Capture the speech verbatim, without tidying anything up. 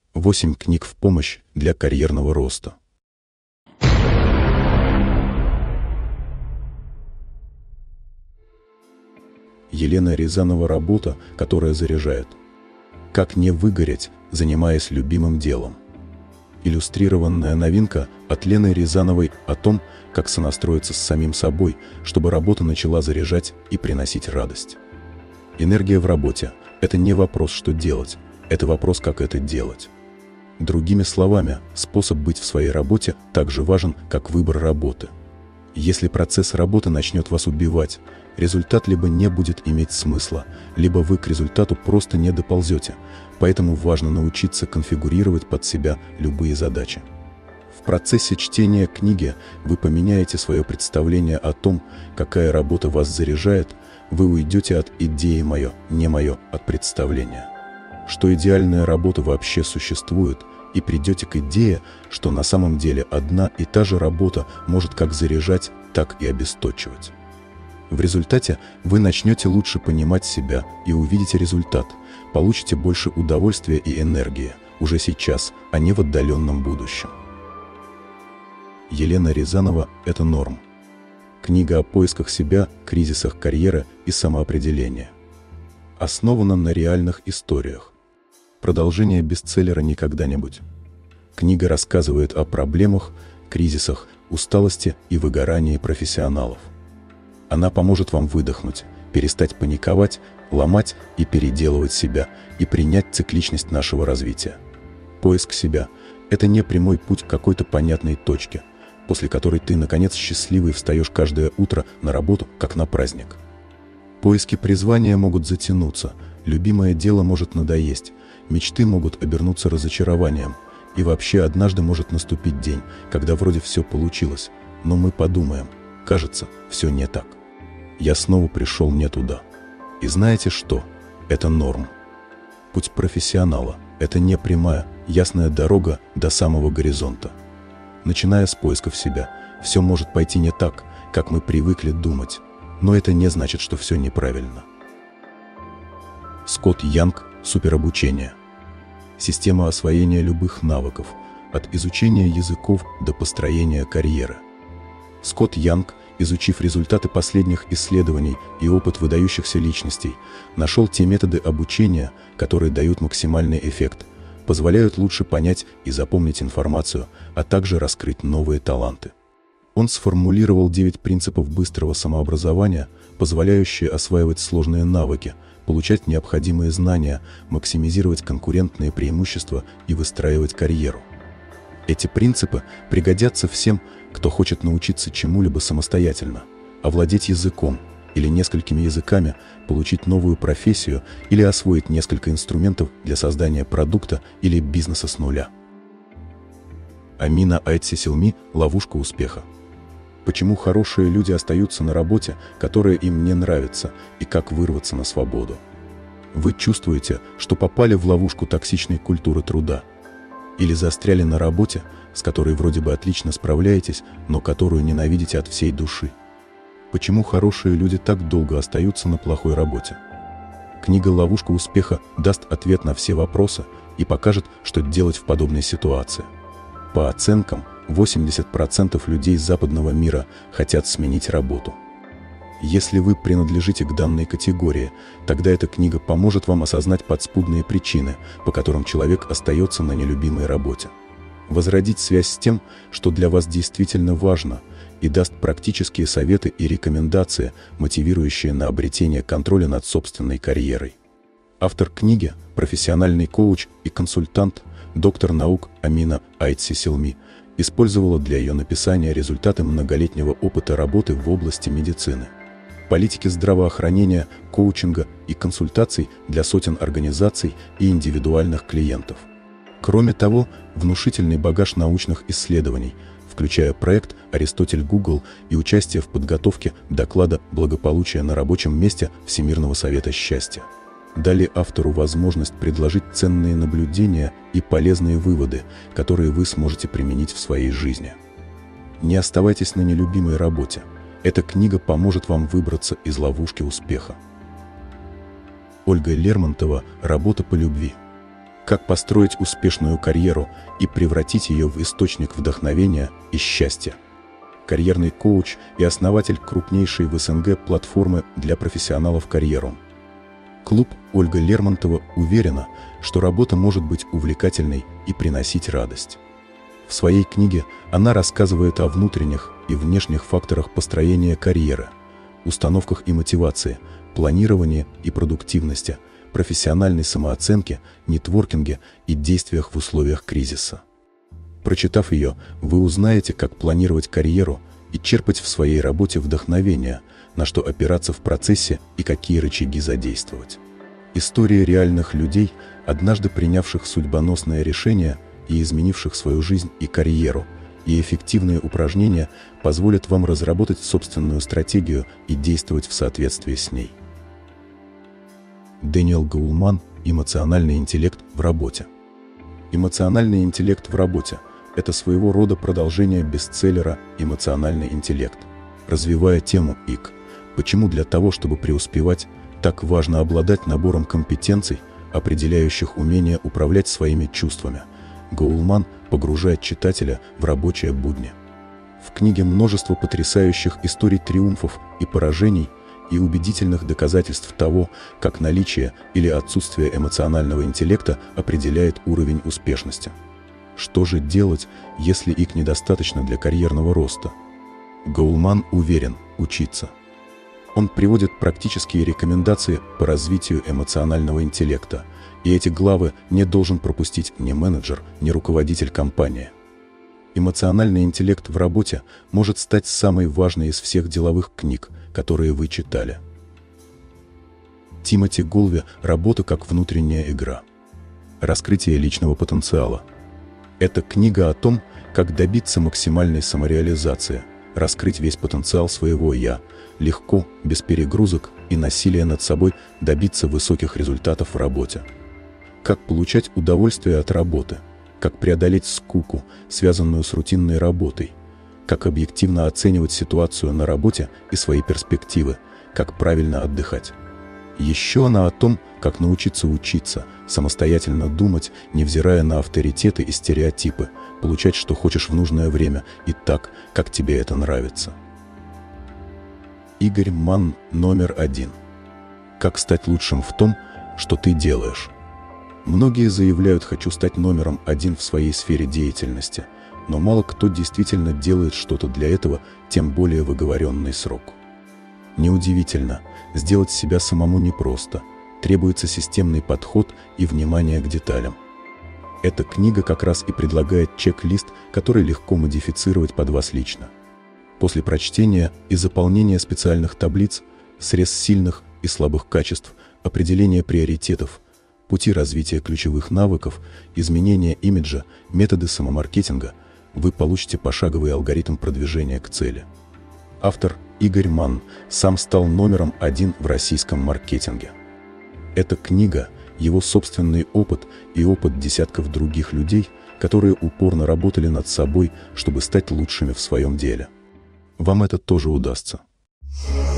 восемь книг в помощь для карьерного роста. Елена Рязанова. Работа, которая заряжает. Как не выгореть, занимаясь любимым делом. Иллюстрированная новинка от Лены Рязановой о том, как сонастроиться с самим собой, чтобы работа начала заряжать и приносить радость. Энергия в работе – это не вопрос, что делать, это вопрос, как это делать. Другими словами, способ быть в своей работе так же важен, как выбор работы. Если процесс работы начнет вас убивать, результат либо не будет иметь смысла, либо вы к результату просто не доползете, поэтому важно научиться конфигурировать под себя любые задачи. В процессе чтения книги вы поменяете свое представление о том, какая работа вас заряжает, вы уйдете от идеи «моё, не моё», от представления, что идеальная работа вообще существует, и придете к идее, что на самом деле одна и та же работа может как заряжать, так и обесточивать. В результате вы начнете лучше понимать себя и увидите результат, получите больше удовольствия и энергии уже сейчас, а не в отдаленном будущем. Елена Рязанова. Это норм. Книга о поисках себя, кризисах карьеры и самоопределения. Основана на реальных историях. Продолжение бестселлера «Не когда-нибудь». Книга рассказывает о проблемах, кризисах, усталости и выгорании профессионалов. Она поможет вам выдохнуть, перестать паниковать, ломать и переделывать себя и принять цикличность нашего развития. Поиск себя – это не прямой путь к какой-то понятной точке, после которой ты, наконец, счастливый встаешь каждое утро на работу, как на праздник. Поиски призвания могут затянуться, любимое дело может надоесть, мечты могут обернуться разочарованием, и вообще однажды может наступить день, когда вроде все получилось, но мы подумаем, кажется, все не так. Я снова пришел не туда. И знаете что? Это норм. Путь профессионала – это не прямая, ясная дорога до самого горизонта. Начиная с поисков себя, все может пойти не так, как мы привыкли думать, но это не значит, что все неправильно. Скотт Янг. Суперобучение. Система освоения любых навыков, от изучения языков до построения карьеры. Скотт Янг, изучив результаты последних исследований и опыт выдающихся личностей, нашел те методы обучения, которые дают максимальный эффект, позволяют лучше понять и запомнить информацию, а также раскрыть новые таланты. Он сформулировал девять принципов быстрого самообразования, позволяющие осваивать сложные навыки, получать необходимые знания, максимизировать конкурентные преимущества и выстраивать карьеру. Эти принципы пригодятся всем, кто хочет научиться чему-либо самостоятельно, овладеть языком или несколькими языками, получить новую профессию или освоить несколько инструментов для создания продукта или бизнеса с нуля. Амина Айтсисилми. Ловушка успеха. Почему хорошие люди остаются на работе, которая им не нравится, и как вырваться на свободу? Вы чувствуете, что попали в ловушку токсичной культуры труда? Или застряли на работе, с которой вроде бы отлично справляетесь, но которую ненавидите от всей души? Почему хорошие люди так долго остаются на плохой работе? Книга «Ловушка успеха» даст ответ на все вопросы и покажет, что делать в подобной ситуации. По оценкам, восемьдесят процентов людей западного мира хотят сменить работу. Если вы принадлежите к данной категории, тогда эта книга поможет вам осознать подспудные причины, по которым человек остается на нелюбимой работе. Возродить связь с тем, что для вас действительно важно, и даст практические советы и рекомендации, мотивирующие на обретение контроля над собственной карьерой. Автор книги – профессиональный коуч и консультант, доктор наук Амина Айтсисилми, использовала для ее написания результаты многолетнего опыта работы в области медицины, политики здравоохранения, коучинга и консультаций для сотен организаций и индивидуальных клиентов. Кроме того, внушительный багаж научных исследований, включая проект «Аристотель Google» и участие в подготовке доклада «Благополучие на рабочем месте» Всемирного совета счастья, дали автору возможность предложить ценные наблюдения и полезные выводы, которые вы сможете применить в своей жизни. Не оставайтесь на нелюбимой работе. Эта книга поможет вам выбраться из ловушки успеха. Ольга Лермонтова. Работа по любви. Как построить успешную карьеру и превратить ее в источник вдохновения и счастья. Карьерный коуч и основатель крупнейшей в СНГ платформы для профессионалов карьеру. Клуб Ольга Лермонтова уверена, что работа может быть увлекательной и приносить радость. В своей книге она рассказывает о внутренних и внешних факторах построения карьеры, установках и мотивации, планировании и продуктивности, профессиональной самооценке, нетворкинге и действиях в условиях кризиса. Прочитав ее, вы узнаете, как планировать карьеру и черпать в своей работе вдохновение, на что опираться в процессе и какие рычаги задействовать. Истории реальных людей, однажды принявших судьбоносное решение и изменивших свою жизнь и карьеру, и эффективные упражнения позволят вам разработать собственную стратегию и действовать в соответствии с ней. Дэниел Гоулман «Эмоциональный интеллект в работе». Эмоциональный интеллект в работе – это своего рода продолжение бестселлера «Эмоциональный интеллект», развивая тему И К. Почему для того, чтобы преуспевать, так важно обладать набором компетенций, определяющих умение управлять своими чувствами. Гоулман погружает читателя в рабочие будни. В книге множество потрясающих историй триумфов и поражений и убедительных доказательств того, как наличие или отсутствие эмоционального интеллекта определяет уровень успешности. Что же делать, если И К недостаточно для карьерного роста? Гоулман уверен – учиться. Он приводит практические рекомендации по развитию эмоционального интеллекта, и эти главы не должен пропустить ни менеджер, ни руководитель компании. Эмоциональный интеллект в работе может стать самой важной из всех деловых книг, которые вы читали. Тимоти Голви «Работа как внутренняя игра». Раскрытие личного потенциала. Это книга о том, как добиться максимальной самореализации, раскрыть весь потенциал своего «я», легко, без перегрузок и насилия над собой добиться высоких результатов в работе. Как получать удовольствие от работы, как преодолеть скуку, связанную с рутинной работой, как объективно оценивать ситуацию на работе и свои перспективы, как правильно отдыхать. Еще она о том, как научиться учиться, самостоятельно думать, невзирая на авторитеты и стереотипы, получать, что хочешь в нужное время и так, как тебе это нравится. Игорь Манн номер один. Как стать лучшим в том, что ты делаешь. Многие заявляют «хочу стать номером один в своей сфере деятельности», но мало кто действительно делает что-то для этого, тем более в оговоренный срок. Неудивительно, сделать себя самому непросто, требуется системный подход и внимание к деталям. Эта книга как раз и предлагает чек-лист, который легко модифицировать под вас лично. После прочтения и заполнения специальных таблиц, срез сильных и слабых качеств, определения приоритетов, пути развития ключевых навыков, изменения имиджа, методы самомаркетинга, вы получите пошаговый алгоритм продвижения к цели. Автор Игорь Манн сам стал номером один в российском маркетинге. Эта книга – его собственный опыт и опыт десятков других людей, которые упорно работали над собой, чтобы стать лучшими в своем деле. Вам это тоже удастся.